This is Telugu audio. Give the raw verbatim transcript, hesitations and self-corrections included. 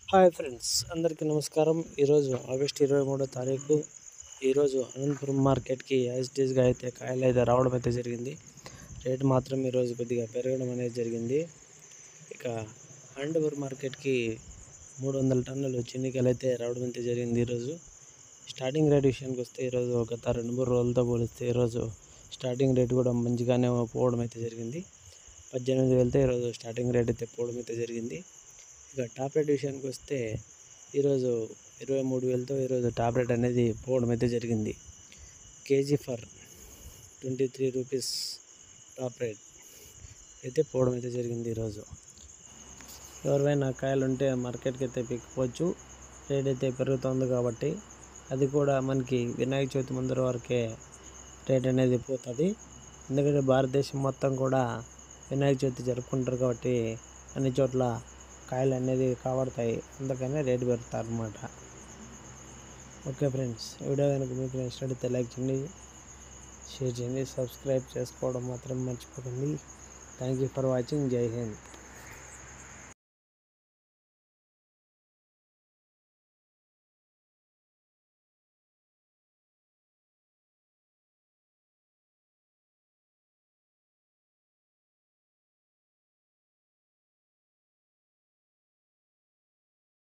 హాయ్ ఫ్రెండ్స్, అందరికీ నమస్కారం. ఈరోజు ఆగస్టు ఇరవై మూడో తారీఖు. ఈరోజు అనంతపురం మార్కెట్కి యాజిటీస్గా అయితే కాయలు అయితే రావడం అయితే జరిగింది. రేటు మాత్రం ఈరోజు కొద్దిగా పెరగడం అనేది జరిగింది. ఇక అనంతపురం మార్కెట్కి మూడు వందల టన్నులు చెనిక్కాయలు అయితే రావడం అయితే జరిగింది. ఈరోజు స్టార్టింగ్ రేట్ విషయానికి వస్తే ఈరోజు గత రెండు మూడు రోజులతో పోలిస్తే ఈరోజు స్టార్టింగ్ రేట్ కూడా మంచిగానే పోవడం అయితే జరిగింది. పద్దెనిమిది వేలతో ఈరోజు స్టార్టింగ్ రేట్ అయితే పోవడం అయితే జరిగింది. ఇక టాప్ రేట్ విషయానికి వస్తే ఈరోజు ఇరవై మూడు వేలతో ఈరోజు టాప్ రేట్ అనేది పోవడం అయితే జరిగింది. Kg for twenty three rupees top rate అయితే పోవడం అయితే జరిగింది. ఈరోజు ఎవరివైనా కాయలు ఉంటే మార్కెట్కి అయితే పిక్కోవచ్చు. రేట్ అయితే పెరుగుతుంది కాబట్టి అది కూడా మనకి వినాయక చవితి ముందర వరకే రేట్ అనేది పోతుంది. ఎందుకంటే భారతదేశం మొత్తం కూడా వినాయక చవితి జరుపుకుంటారు కాబట్టి అన్ని చోట్ల కాయలు అనేది కాబడతాయి. అందుకనే రేటు పెడతారు అన్నమాట. ఓకే ఫ్రెండ్స్, వీడియో కనుక మీకు నచ్చినట్లయితే లైక్ చేయండి, షేర్ చేయండి, సబ్స్క్రైబ్ చేసుకోవడం మాత్రం మర్చిపోకండి. Thank you for watching. జై హింద్.